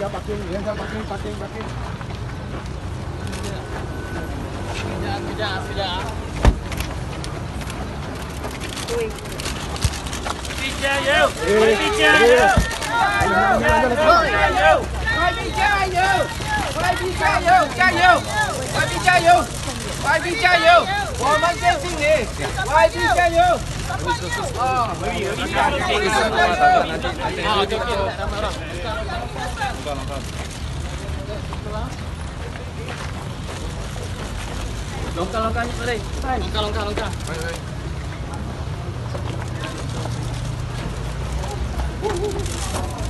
家 parking， 你看 parking。Sekejap. Bicara you. Bicara you. Longkang ni boleh. Longkang. Baik.